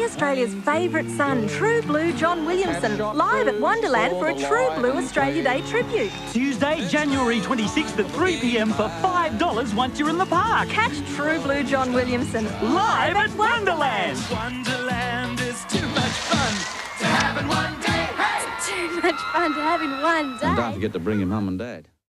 Australia's favourite son, True Blue John Williamson, live at Wonderland for a True Blue Australia Day tribute. Tuesday, January 26th at 3 p.m. for $5 once you're in the park. Catch True Blue John Williamson Live at Wonderland. Wonderland is too much fun to have in one day. Hey! Too much fun to have in one day. And don't forget to bring your mum and dad.